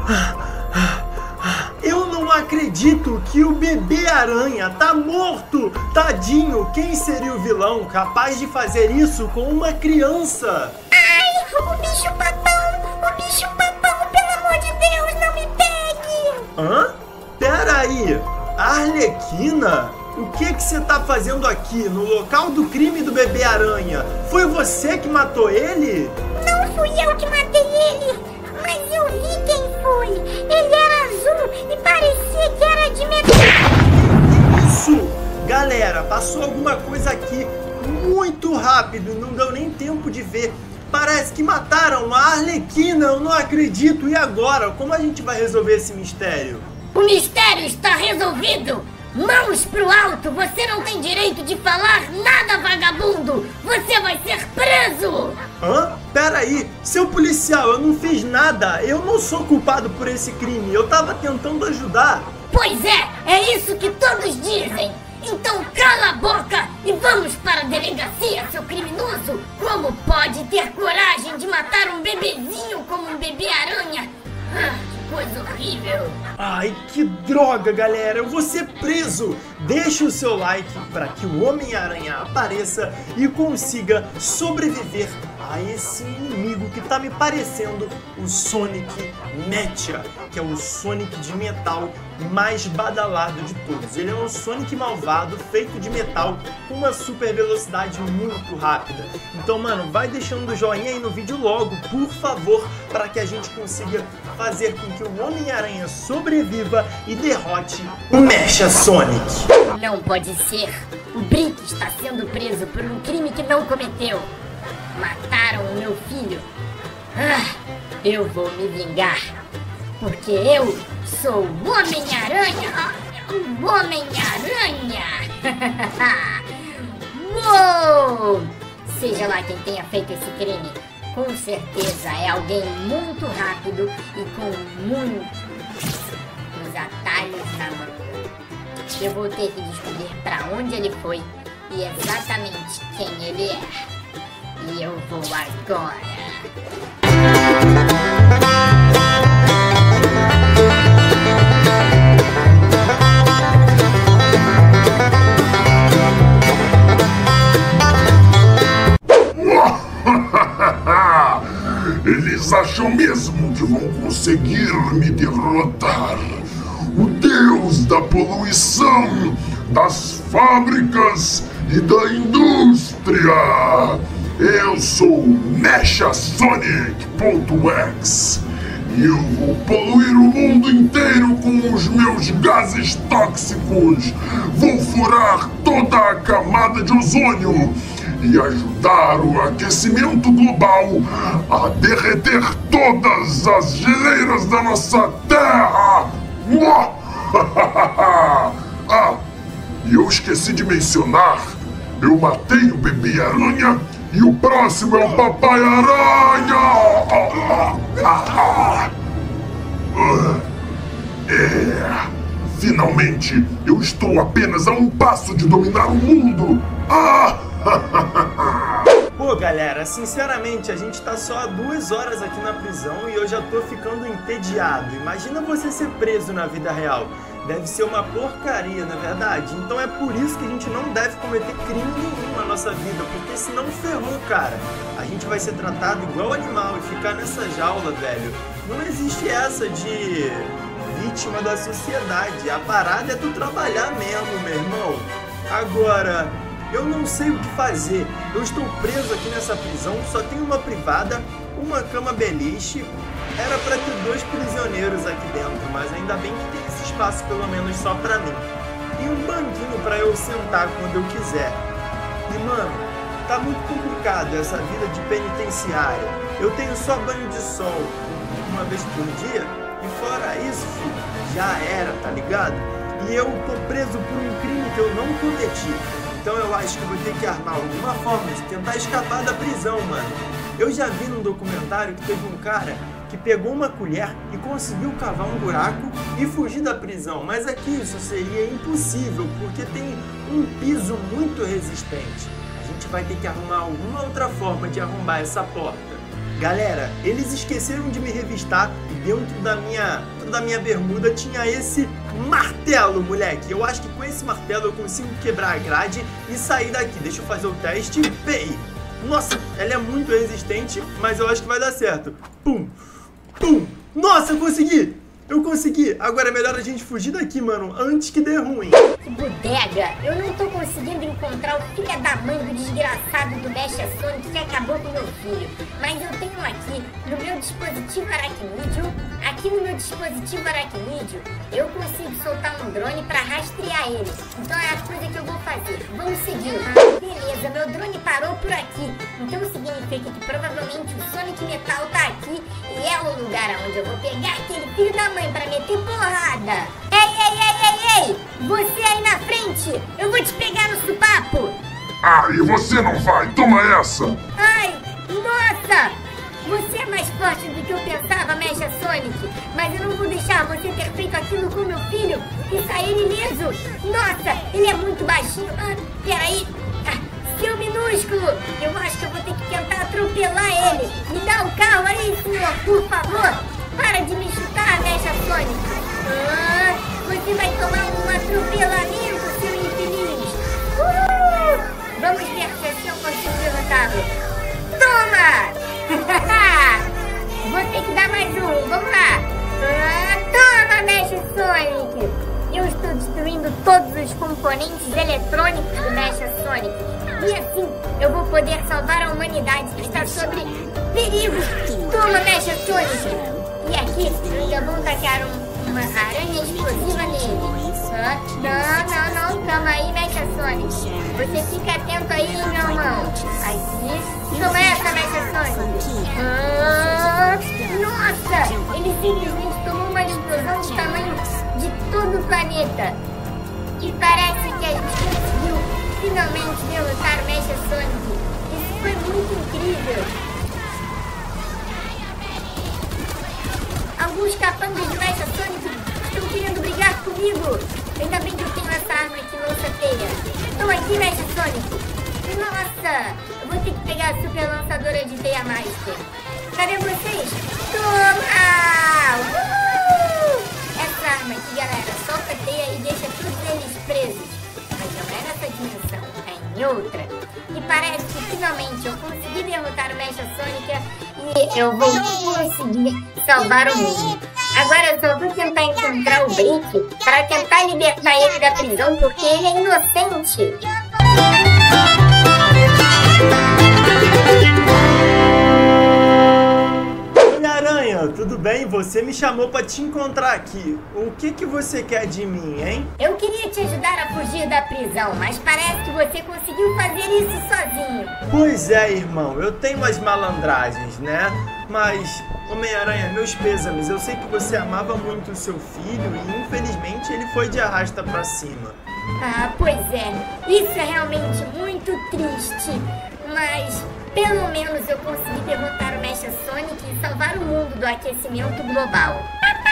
Eu não acredito que o bebê aranha tá morto! Tadinho, quem seria o vilão capaz de fazer isso com uma criança? Ai, o bicho papão, pelo amor de Deus, não me pegue! Hã? Pera aí, Arlequina? O que você tá fazendo aqui, no local do crime do bebê aranha? Foi você que matou ele? Não fui eu que matei ele, mas eu vi quem foi. Ele era azul e parecia que era de metal. Isso! Galera, passou alguma coisa aqui muito rápido e não deu nem tempo de ver. Parece que mataram a Arlequina, eu não acredito. E agora? Como a gente vai resolver esse mistério? O mistério está resolvido! Mãos pro alto! Você não tem direito de falar nada, vagabundo! Você vai ser preso! Hã? Pera aí, seu policial, eu não fiz nada. Eu não sou culpado por esse crime. Eu tava tentando ajudar. Pois é isso que todos dizem! Então cala a boca e vamos para a delegacia, seu criminoso! Como pode ter coragem de matar um bebezinho como um bebê aranha? Que coisa horrível! Ai, que droga, galera! Eu vou ser preso! Deixe o seu like para que o Homem-Aranha apareça e consiga sobreviver a esse inimigo que tá me parecendo o Sonic Mecha, que é o Sonic de metal mais badalado de todos. Ele é um Sonic malvado, feito de metal, com uma super velocidade muito rápida. Então, mano, vai deixando o joinha aí no vídeo logo, por favor, para que a gente consiga fazer com que o Homem-Aranha sobreviva e derrote o Mecha Sonic. Não pode ser! O Brick está sendo preso por um crime que não cometeu. Mataram o meu filho. Eu vou me vingar. Porque eu sou o Homem-Aranha. O Homem-Aranha. Uou! Seja lá quem tenha feito esse crime, com certeza é alguém muito rápido e com muitos atalhos na mão. Eu vou ter que descobrir para onde ele foi e exatamente quem ele é. E eu vou agora. Eles acham mesmo que vão conseguir me derrotar. O deus da poluição, das fábricas e da indústria. Eu sou o Mecha Sonic.exe e eu vou poluir o mundo inteiro com os meus gases tóxicos. Vou furar toda a camada de ozônio e ajudar o aquecimento global a derreter todas as geleiras da nossa Terra. E eu esqueci de mencionar, eu matei o bebê aranha e o próximo é o papai aranha. Finalmente eu estou apenas a um passo de dominar o mundo. Pô, galera, sinceramente, a gente tá só há 2 horas aqui na prisão e eu já tô ficando entediado. Imagina você ser preso na vida real. Deve ser uma porcaria, na verdade. Então é por isso que a gente não deve cometer crime nenhum na nossa vida, porque senão ferrou, cara. A gente vai ser tratado igual animal e ficar nessa jaula, velho. Não existe essa de vítima da sociedade. A parada é tu trabalhar mesmo, meu irmão. Agora, eu não sei o que fazer. Eu estou preso aqui nessa prisão, só tem uma privada, uma cama beliche. Era pra ter 2 prisioneiros aqui dentro, mas ainda bem que tem esse espaço pelo menos só pra mim. E um banquinho pra eu sentar quando eu quiser. E mano, tá muito complicado essa vida de penitenciária. Eu tenho só banho de sol uma vez por dia e fora isso, filho, já era, tá ligado? E eu tô preso por um crime que eu não cometi. Então eu acho que eu vou ter que armar alguma forma de tentar escapar da prisão, mano. Eu já vi num documentário que teve um cara que pegou uma colher e conseguiu cavar um buraco e fugir da prisão. Mas aqui isso seria impossível, porque tem um piso muito resistente. A gente vai ter que arrumar alguma outra forma de arrombar essa porta. Galera, eles esqueceram de me revistar e dentro da minha bermuda tinha esse martelo, moleque. Eu acho que com esse martelo eu consigo quebrar a grade e sair daqui. Deixa eu fazer o teste. Pei! Nossa, ela é muito resistente, mas eu acho que vai dar certo. Pum! Pum! Nossa, eu consegui! Eu consegui! Agora é melhor a gente fugir daqui, mano, antes que dê ruim. Que bodega! Eu não tô conseguindo encontrar o filho da mãe do desgraçado do Mecha Sonic que acabou com meu filho. Mas eu tenho aqui no meu dispositivo aracnídeo, eu consigo soltar um drone pra rastrear ele. Então é a coisa que eu vou fazer. Vamos seguir. Beleza, meu drone parou por aqui. Então significa que provavelmente o Sonic Metal tá aqui e é o lugar onde eu vou pegar aquele filho da mãe pra meter porrada. Ei! Você aí na frente! Eu vou te pegar no supapo! Ah, e você não vai? Toma essa! Ai, nossa! Você é mais forte do que eu pensava, Mecha Sonic. Mas eu não vou deixar você ter feito aquilo com meu filho e sair ileso. Nossa, ele é muito baixinho. Peraí. Seu minúsculo. Eu acho que eu vou ter que tentar atropelar ele. Me dá o carro aí, senhor, por favor. Para de me chutar, Mecha Sonic. Você vai tomar um atropelamento, seu infeliz. Vamos ver se assim eu consigo derrotá-lo. Toma! Vou ter que dar mais um, vamos lá! Toma, Mecha Sonic! Eu estou destruindo todos os componentes eletrônicos do Mecha Sonic. E assim eu vou poder salvar a humanidade que está sob perigo. Toma, Mecha Sonic! E aqui eu ainda vou tacar uma aranha explosiva nele. Não, calma aí, Mecha Sonic. Você fica atento aí, meu irmão. Aqui, toma essa, Mecha Sonic. Nossa, ele simplesmente tomou uma explosão do tamanho de todo o planeta. E parece que a gente conseguiu finalmente derrotar o Mecha Sonic. Isso foi muito incrível. Alguns capangas do Mecha Sonic estão querendo brigar comigo. Ainda bem que eu tenho essa arma que lança teia. Estou aqui, Mecha Sonic. Nossa, eu vou ter que pegar a super lançadora de teia Master. Cadê vocês? Toma! Essa arma aqui, galera, solta teia e deixa todos eles presos. Mas não é nessa dimensão, é em outra. E parece que finalmente eu consegui derrotar o Mecha Sonic e eu vou conseguir salvar o mundo. Agora eu só vou tentar encontrar o Brick para tentar libertar ele da prisão, porque ele é inocente. Homem-Aranha, tudo bem? Você me chamou para te encontrar aqui. O que você quer de mim, hein? Eu queria te ajudar a fugir da prisão, mas parece que você conseguiu fazer isso sozinho. Pois é, irmão, eu tenho as malandragens, né? Mas, Homem-Aranha, meus pêsames, eu sei que você amava muito o seu filho e infelizmente ele foi de arrasta pra cima. Pois é, isso é realmente muito triste, mas pelo menos eu consegui derrotar o Mecha Sonic e salvar o mundo do aquecimento global.